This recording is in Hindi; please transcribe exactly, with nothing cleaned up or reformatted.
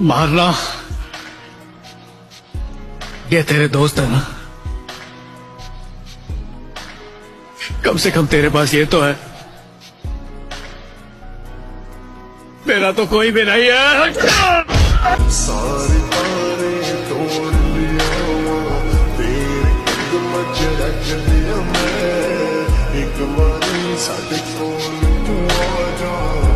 मारना, ये तेरे दोस्त है ना? कम से कम तेरे पास ये तो है। मेरा तो कोई भी नहीं है।